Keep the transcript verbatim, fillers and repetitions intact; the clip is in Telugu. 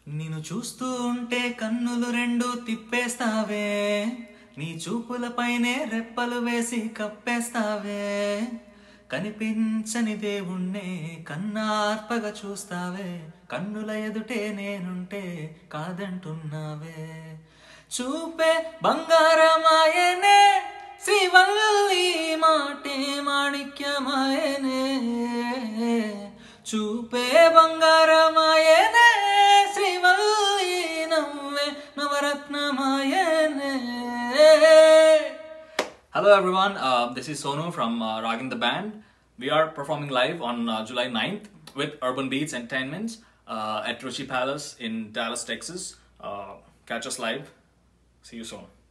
నిన్ను చూస్తూ ఉంటే కన్నులు రెండు తిప్పేస్తావే, నీ చూపులపైనే రెప్పలు వేసి కప్పేస్తావే, కనిపించని దేవుణ్ణే కన్నార్పగా చూస్తావే, కన్నుల ఎదుటే నేనుంటే కాదంటున్నావే. చూపే బంగారమాయనే శ్రీవల్లి మాటే మాణిక్యమాయనే, చూపే బంగారమాయనే శ్రీవల్లి నవ్వే నవరత్నమాయనే. Hello everyone, uh, this is Sonu from uh, Raagin the Band. We are performing live on uh, July ninth with Urban Beats Entertainments uh, at Ruchi Palace in Dallas, Texas. Uh, catch us live. See you soon.